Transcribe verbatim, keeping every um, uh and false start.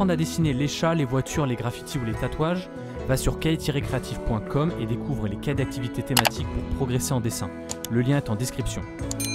apprendre à dessiner les chats, les voitures, les graffitis ou les tatouages? Va sur cahier tiret créatif point com et découvre les cahiers d'activités thématiques pour progresser en dessin. Le lien est en description.